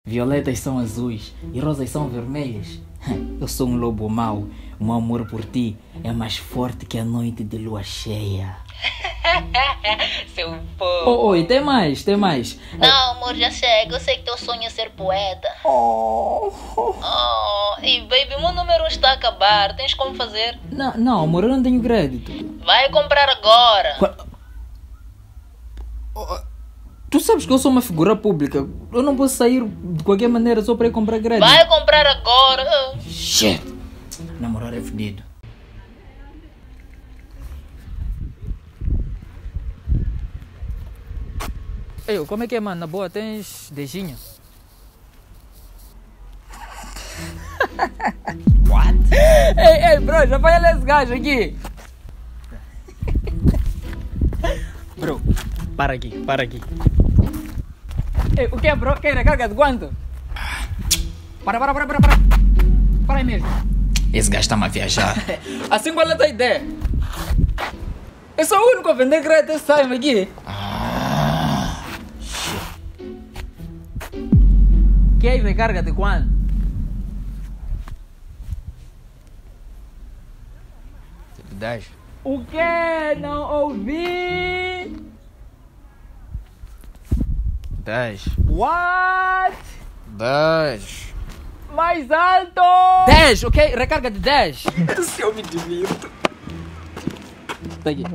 Violetas são azuis e rosas são vermelhas. Eu sou um lobo mau. O meu amor por ti é mais forte que a noite de lua cheia. Seu povo. Oi, tem mais. Não, amor, já chega. Eu sei que teu sonho é ser poeta. E baby, o meu número está a acabar. Tens como fazer? Não, amor, eu não tenho crédito. Vai comprar agora. Tu sabes que eu sou uma figura pública. Eu não posso sair de qualquer maneira só para ir comprar crédito. Vai comprar agora. Shit. Namorar é fedido. Ei, como é que é, mano? Na boa, tens beijinho? What? Ei, bro, já vai olhar esse gajo aqui. Bro, para aqui. Ei, o que é, bro? Quer recarga de quanto? Para. Para aí mesmo. Esse gajo está-me a viajar. Assim qual é a tua ideia? Eu sou o único a vender crédito esse time aqui. Quer recarga de quanto? Tipo 10. O quê? Não ouvi? 10. What? 10. Mais alto! 10, ok? Recarga de 10. Se eu me divirto. Tá aqui.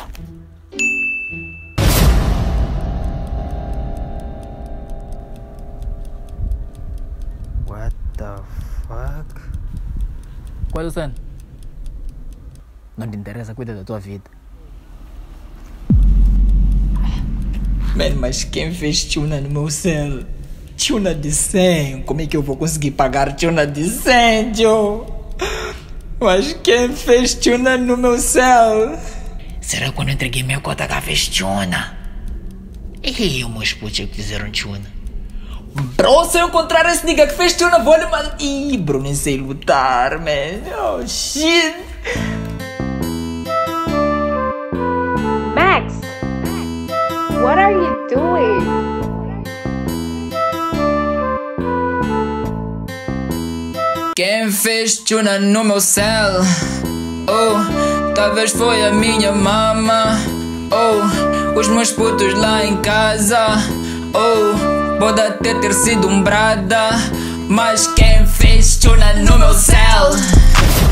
What the fuck? Qual é o ceno? Não te interessa, cuida da tua vida. Mano, mas quem fez tuna no meu céu? Tuna de 100. Como é que eu vou conseguir pagar tuna de 100, Joe? Mas quem fez tuna no meu céu? Será que quando eu entreguei minha cota cá fez tuna? E meus putos que fizeram tuna? Bro, se eu encontrar esse nigga que fez tuna, vou lhe mandar. Ih, bro, nem sei lutar, man. Oh, shit. Max, what are you doing? Quem fez tuna no meu céu? Oh, talvez foi a minha mama. Oh, os meus putos lá em casa. Oh, pode até ter sido um brada. Mas quem fez tuna no meu céu?